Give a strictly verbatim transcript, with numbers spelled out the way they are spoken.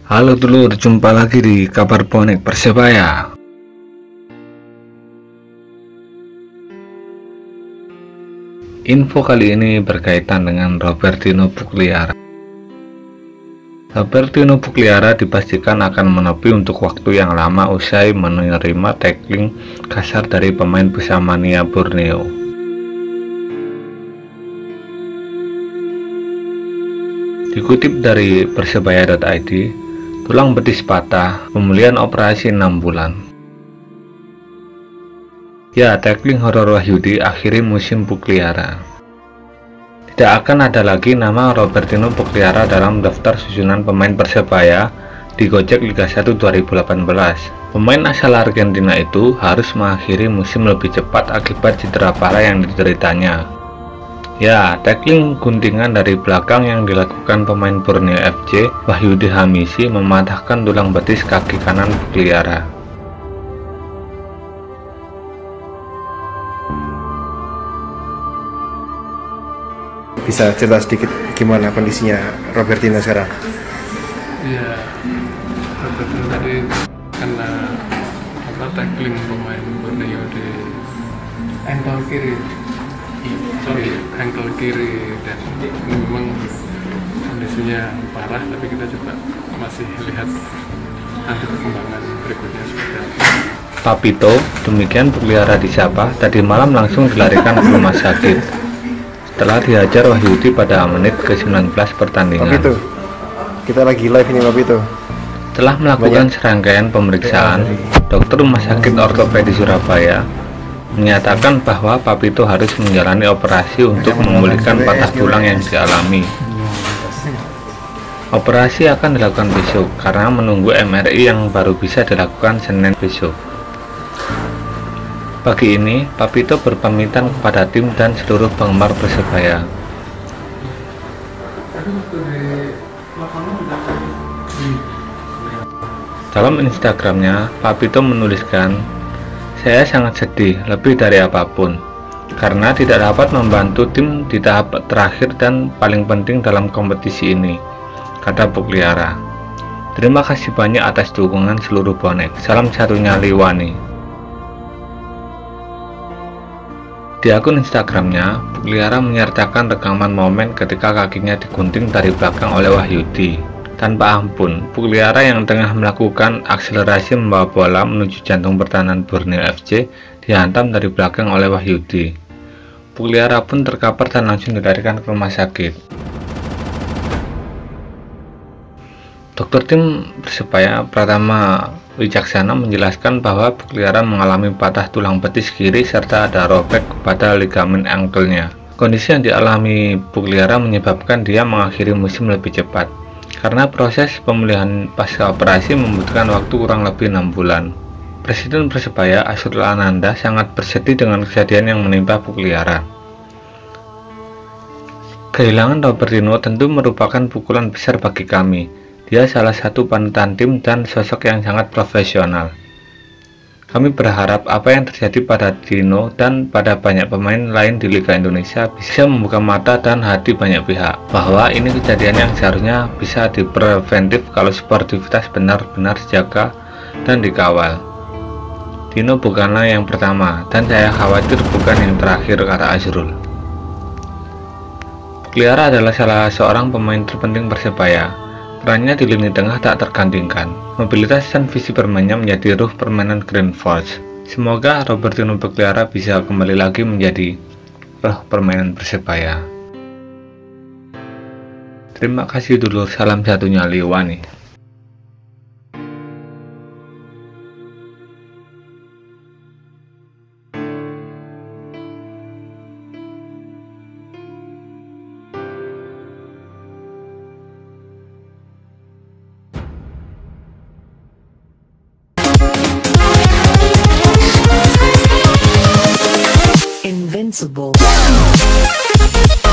Halo dulur, jumpa lagi di kabar bonek Persebaya. Info kali ini berkaitan dengan Robertinho Pugliara. Robertinho Pugliara dipastikan akan menepi untuk waktu yang lama usai menerima tackling kasar dari pemain Pusamania Borneo. Dikutip dari persebaya titik i d, tulang betis patah, pemulihan operasi enam bulan. Ya, tackling horor Wahyudi akhiri musim Pugliara. Tidak akan ada lagi nama Robertinho Pugliara dalam daftar susunan pemain Persebaya di Gojek Liga satu dua ribu delapan belas. Pemain asal Argentina itu harus mengakhiri musim lebih cepat akibat cedera parah yang dideritanya. Ya, tackling guntingan dari belakang yang dilakukan pemain Borneo F C Wahyudi Hamisi mematahkan tulang betis kaki kanan Pugliara. Bisa cerita sedikit gimana kondisinya Robertinho sekarang? Iya, Robertinho tadi kena apa tackling pemain Borneo di ankle kiri. Sorry, ankle kiri, dan ini memang kondisinya parah, tapi kita juga masih lihat nanti perkembangan berikutnya seperti apa. Papito, demikian Pugliara disapa, tadi malam langsung dilarikan ke rumah sakit setelah dihajar Wahyudi pada menit ke sembilan belas pertandingan. Papito, kita lagi live ini Papito. Setelah melakukan serangkaian pemeriksaan, dokter Rumah Sakit Ortopedi Surabaya menyatakan bahwa Papito harus menjalani operasi untuk memulihkan patah tulang yang dialami. Operasi akan dilakukan besok karena menunggu M R I yang baru bisa dilakukan Senin besok. Pagi ini, Papito berpamitan kepada tim dan seluruh penggemar Persebaya. Dalam Instagramnya, Papito menuliskan, "Saya sangat sedih lebih dari apapun karena tidak dapat membantu tim di tahap terakhir dan paling penting dalam kompetisi ini," kata Pugliara. "Terima kasih banyak atas dukungan seluruh bonek. Salam satunya Liwani." Di akun Instagramnya, Pugliara menyertakan rekaman momen ketika kakinya digunting dari belakang oleh Wahyudi. Tanpa ampun, Pugliara yang tengah melakukan akselerasi membawa bola menuju jantung pertahanan Borneo F C dihantam dari belakang oleh Wahyudi. Pugliara pun terkapar dan langsung dilarikan ke rumah sakit. Dokter tim Persebaya Pratama Wicaksana menjelaskan bahwa Pugliara mengalami patah tulang betis kiri serta ada robek pada ligamen ankle-nya. Kondisi yang dialami Pugliara menyebabkan dia mengakhiri musim lebih cepat, karena proses pemulihan pasca operasi membutuhkan waktu kurang lebih enam bulan. Presiden Persebaya Azrul Ananda sangat bersedih dengan kejadian yang menimpa Pugliara. "Kehilangan Robertinho tentu merupakan pukulan besar bagi kami. Dia salah satu panutan tim dan sosok yang sangat profesional. Kami berharap apa yang terjadi pada Dino dan pada banyak pemain lain di Liga Indonesia bisa membuka mata dan hati banyak pihak bahwa ini kejadian yang seharusnya bisa dipreventif kalau sportivitas benar-benar dijaga dan dikawal. Dino bukanlah yang pertama dan saya khawatir bukan yang terakhir," kata Azrul. Pugliara adalah salah seorang pemain terpenting Persebaya. Perannya di lini tengah tak tergantikan. Mobilitas dan visi bermainnya menjadi ruh permainan Green Force. Semoga Robertinho Pugliara bisa kembali lagi menjadi ruh permainan Persebaya. Terima kasih dulur, salam satunya Liwani. Invincible.